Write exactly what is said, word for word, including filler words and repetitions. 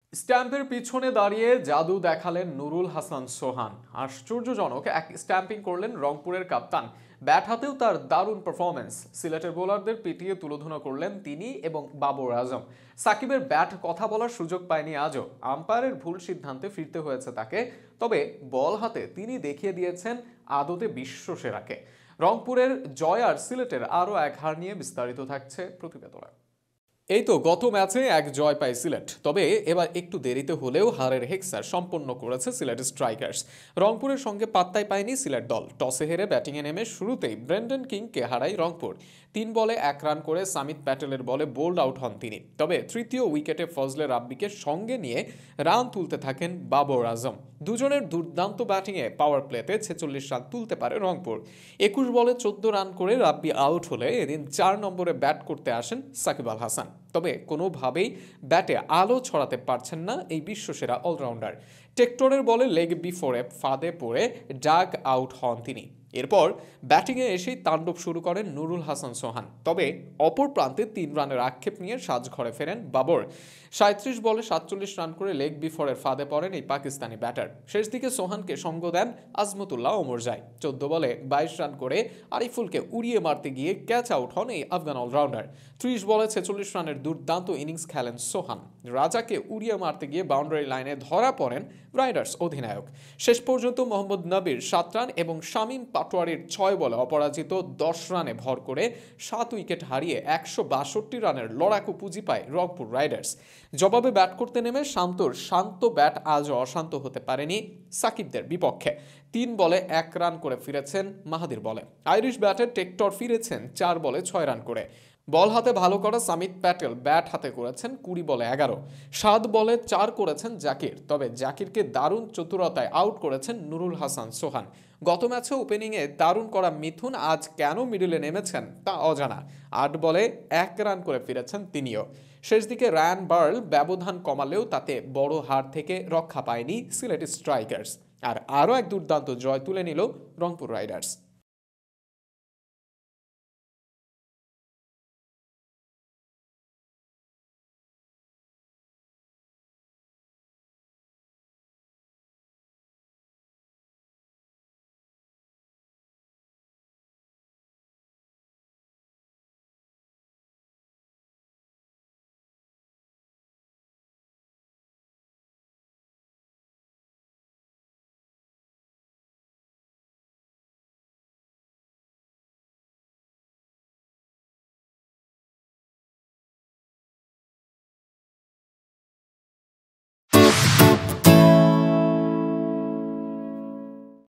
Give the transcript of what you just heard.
স্ট্যাম্পের পিছনে দাঁড়িয়ে জাদু দেখালেন নুরুল হাসান সোহান। আশ্চর্যজনক এক স্ট্যাম্পিং করলেন রংপুরের কাপ্তান। ব্যাট হাতেও তার দারুণ পারফরমেন্স। সিলেটের বোলারদের পিটিয়ে তুলোধনা করলেন তিনি এবং বাবর আজম। সাকিবের ব্যাট কথা বলার সুযোগ পায়নি আজও। আম্পায়ারের ভুল সিদ্ধান্তে ফিরতে হয়েছে তাকে। তবে বল হাতে তিনি দেখিয়ে দিয়েছেন আদতে বিশ্বসেরাকে। রংপুরের জয় আর সিলেটের আরও এক হার নিয়ে বিস্তারিত থাকছে প্রতিবেদনে। এই তো গত ম্যাচে এক জয় পায় সিলেট, তবে এবার একটু দেরিতে হলেও হারের হেক্সার সম্পন্ন করেছে সিলেট স্ট্রাইকার্স। রংপুরের সঙ্গে পাত্তাই পায়নি সিলেট দল। টসে হেরে ব্যাটিংয়ে নেমে শুরুতেই ব্রেন্ডন কিংকে হারায় রংপুর। তিন বলে এক রান করে সামিত প্যাটেলের বলে বোল্ড আউট হন তিনি। তবে তৃতীয় উইকেটে ফজলে রাব্বিকে সঙ্গে নিয়ে রান তুলতে থাকেন বাবর আজম। দুজনের দুর্দান্ত ব্যাটিংয়ে পাওয়ার প্লেতে ছেচল্লিশ রান তুলতে পারে রংপুর। একুশ বলে চোদ্দ রান করে রাব্বি আউট হলে এদিন চার নম্বরে ব্যাট করতে আসেন সাকিব আল হাসান। তবে কোনোভাবেই ব্যাটে আলো ছড়াতে পারছেন না এই বিশ্বসেরা অলরাউন্ডার। টেক্টরের বলে লেগ বিফোরে ফাঁদে পড়ে ডাগ আউট হন তিনি। এরপর ব্যাটিংয়ে এসেই তাণ্ডব শুরু করেন নুরুল হাসান সোহান। তবে অপর প্রান্তে তিন রানের আক্ষেপ নিয়ে সাজঘরে ফেরেন বাবর। সাঁত্রিশ বলে সাতচল্লিশ রান করে লেগ বিফোরের ফাঁদে পড়েন এই পাকিস্তানি ব্যাটার। শেষ দিকে সোহানকে সঙ্গ দেন আজমতুল্লাহ ওমরজাই। চোদ্দ বলে বাইশ রান করে আরিফুলকে উড়িয়ে মারতে গিয়ে ক্যাচ আউট হন এই আফগান অলরাউন্ডার। ত্রিশ বলে ছেচল্লিশ রানের দুর্দান্ত ইনিংস খেলেন সোহান। রাজাকে উড়িয়ে মারতে গিয়ে বাউন্ডারি লাইনে ধরা পড়েন রাইডার্স অধিনায়ক। শেষ পর্যন্ত মোহাম্মদ নবীর সাত রান এবং শামীম পাটোয়ারির ছয় বলে অপরাজিত দশ রানে ভর করে সাত উইকেট হারিয়ে একশো বাষট্টি রানের লড়াকু পুঁজি পায় রংপুর রাইডার্স। জবাবে ব্যাট করতে নেমে শান্তর শান্ত ব্যাট আজও অশান্ত হতে পারেনি সাকিবদের বিপক্ষে। তিন বলে এক রান করে ফিরেছেন মাহাদির বলে। আইরিশ ব্যাটের টেক্টর ফিরেছেন চার বলে ছয় রান করে। বল হাতে ভালো করা সামিত প্যাটেল ব্যাট হাতে করেছেন কুড়ি বলে এগারো। সাত বলে চার করেছেন জাকির। তবে জাকিরকে দারুণ চতুরতায় আউট করেছেন নুরুল হাসান সোহান। গত ম্যাচে ওপেনিংয়ে দারুণ করা মিথুন আজ কেন মিডলে নেমেছেন তা অজানা। আট বলে এক রান করে ফিরেছেন তিনিও। শেষ দিকে রায়ান বার্ল ব্যবধান কমালেও তাতে বড় হার থেকে রক্ষা পায়নি সিলেট স্ট্রাইকার্স। আর আরও এক দুর্দান্ত জয় তুলে নিল রংপুর রাইডার্স।